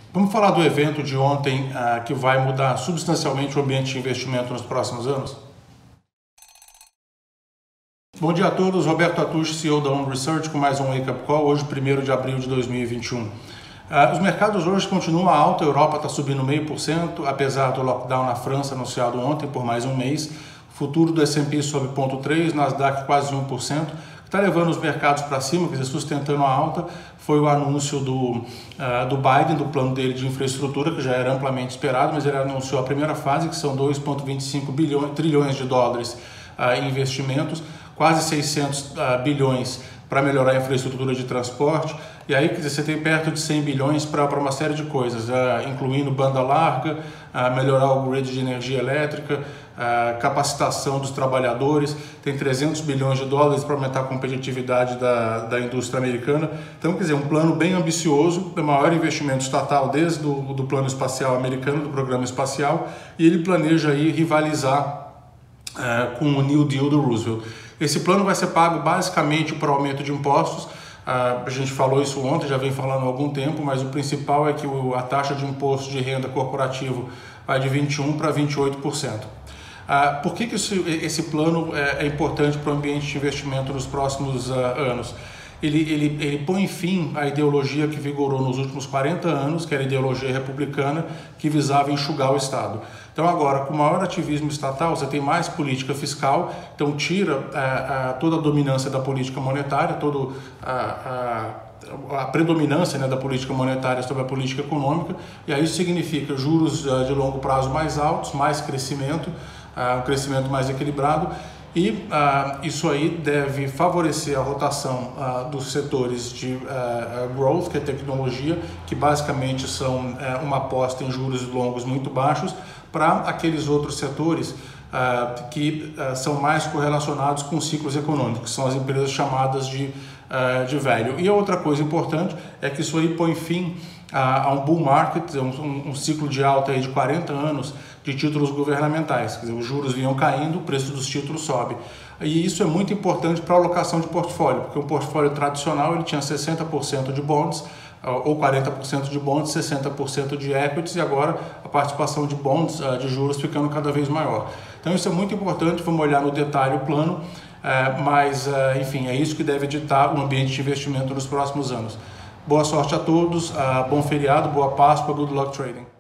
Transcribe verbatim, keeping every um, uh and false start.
Vamos falar do evento de ontem uh, que vai mudar substancialmente o ambiente de investimento nos próximos anos? Bom dia a todos, Roberto Atush, C E O da Home Research, com mais um Wake Up Call, hoje primeiro de abril de dois mil e vinte e um. Uh, os mercados hoje continuam alta, a Europa está subindo zero vírgula cinco por cento, apesar do lockdown na França anunciado ontem por mais um mês. O futuro do S and P sobe zero vírgula três por cento, Nasdaq quase um por cento. O que está levando os mercados para cima, quer dizer, sustentando a alta, foi o anúncio do, uh, do Biden, do plano dele de infraestrutura, que já era amplamente esperado, mas ele anunciou a primeira fase, que são dois vírgula vinte e cinco bilhões, trilhões de dólares uh, em investimentos, quase seiscentos uh, bilhões para melhorar a infraestrutura de transporte, e aí quer dizer, você tem perto de cem bilhões para uma série de coisas, uh, incluindo banda larga, uh, melhorar o grid de energia elétrica, uh, capacitação dos trabalhadores, tem trezentos bilhões de dólares para aumentar a competitividade da, da indústria americana. Então, quer dizer, um plano bem ambicioso, o maior investimento estatal desde o do plano espacial americano, do programa espacial, e ele planeja aí rivalizar uh, com o New Deal do Roosevelt. Esse plano vai ser pago basicamente por aumento de impostos. Uh, a gente falou isso ontem, já vem falando há algum tempo, mas o principal é que o, a taxa de imposto de renda corporativo vai de vinte e um por cento para vinte e oito por cento. Uh, por que, que esse, esse plano é, é importante para o ambiente de investimento nos próximos uh, anos? Ele, ele, ele põe fim à ideologia que vigorou nos últimos quarenta anos, que era a ideologia republicana, que visava enxugar o Estado. Então agora, com maior ativismo estatal, você tem mais política fiscal, então tira a, a, toda a dominância da política monetária, toda a, a, a predominância, né, da política monetária sobre a política econômica, e aí isso significa juros uh, de longo prazo mais altos, mais crescimento, uh, um crescimento mais equilibrado, e uh, isso aí deve favorecer a rotação uh, dos setores de uh, growth, que é tecnologia, que basicamente são uh, uma aposta em juros longos muito baixos, para aqueles outros setores uh, que uh, são mais correlacionados com ciclos econômicos, que são as empresas chamadas de, uh, de value. E a outra coisa importante é que isso aí põe fim a, a um bull market, um, um, um ciclo de alta aí de quarenta anos de títulos governamentais. Quer dizer, os juros vinham caindo, o preço dos títulos sobe. E isso é muito importante para a alocação de portfólio, porque o portfólio tradicional ele tinha sessenta por cento de bonds, ou quarenta por cento de bonds, sessenta por cento de equities, e agora a participação de bonds de juros ficando cada vez maior. Então isso é muito importante, vamos olhar no detalhe o plano, mas enfim, é isso que deve ditar o ambiente de investimento nos próximos anos. Boa sorte a todos, bom feriado, boa Páscoa, good luck trading.